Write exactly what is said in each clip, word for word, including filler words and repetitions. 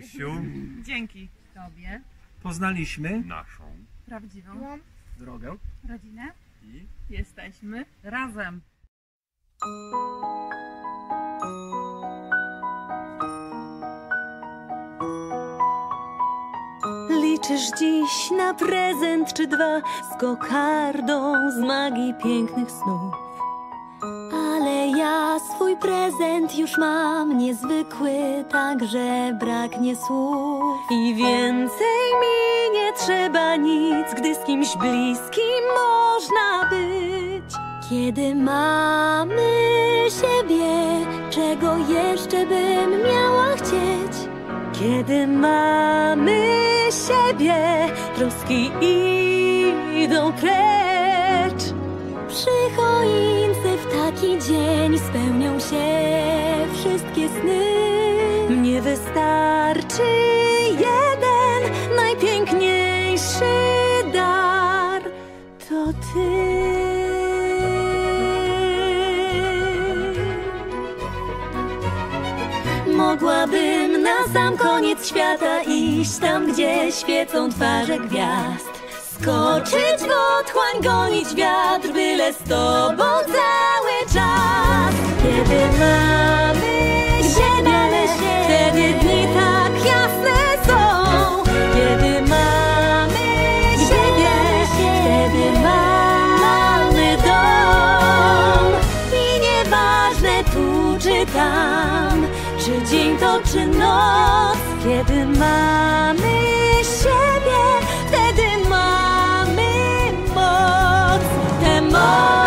Krysiu. Dzięki Tobie. Poznaliśmy naszą prawdziwą drogę, rodzinę i jesteśmy razem. Liczysz dziś na prezent czy dwa z kokardą z magii pięknych snów. Ale ja swój prezent już mam niezwykły, także braknie słów. I więcej mi nie trzeba nic, gdy z kimś bliskim można być. Kiedy mamy siebie, czego jeszcze bym miała chcieć? Kiedy mamy siebie, troski idą precz. Przy choince w taki dzień spełnią się wszystkie sny. Mnie wystarczy jeden najpiękniejszy dar, to ty. Mogłabym na sam koniec świata iść, tam gdzie świecą twarze gwiazd. Skoczyć w otchłań, gonić wiatr, byle z tobą cały czas. Kiedy mamy siebie, wtedy dni tak jasne są. Kiedy mamy siebie, wtedy mamy dom. I nieważne tu czy tam, czy dzień to czy noc. Kiedy mamy siebie, wtedy mamy moc. Tę moc.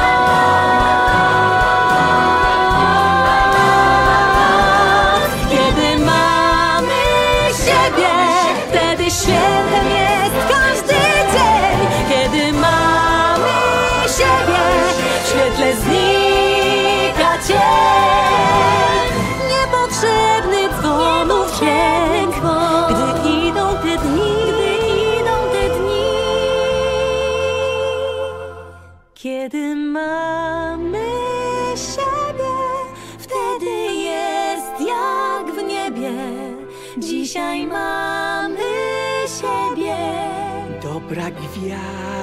Kiedy mamy siebie, wtedy świętem jest każdy dzień. Kiedy mamy siebie, w świetle znika cień. Niepotrzebny dzwonów dźwięk, gdy idą te dni, gdy idą te dni. Kiedy mamy siebie, wtedy jest jak w niebie. Dzisiaj mamy siebie. dobra gwiazda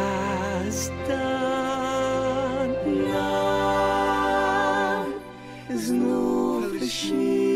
nam znów śni.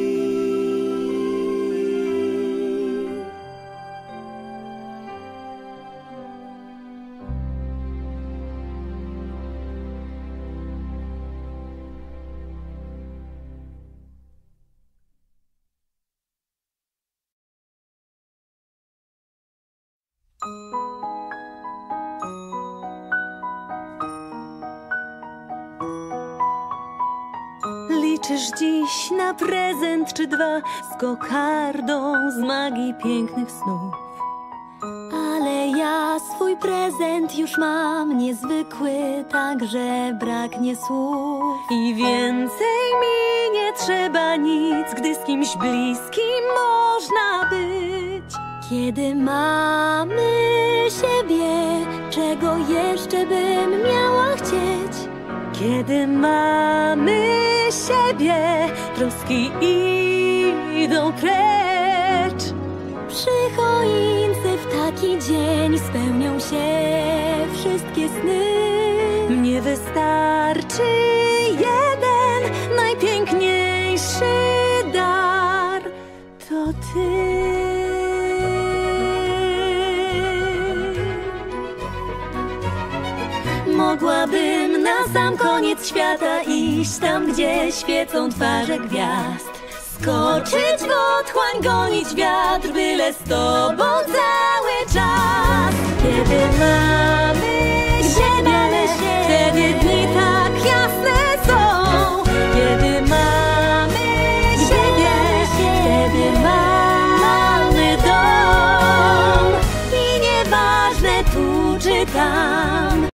Liczysz dziś na prezent czy dwa z kokardą z magii pięknych snów. Ale ja swój prezent już mam niezwykły, także braknie słów. I więcej mi nie trzeba nic, gdy z kimś bliskim można być. Kiedy mamy siebie, czego jeszcze bym miała chcieć? Kiedy mamy siebie, troski idą precz. Przy choince w taki dzień spełnią się wszystkie sny. Mnie wystarczy jeden najpiękniejszy dar, to ty. Mogłabym na sam koniec świata iść, tam gdzie świecą twarze gwiazd. Skoczyć w otchłań, gonić wiatr, byle z tobą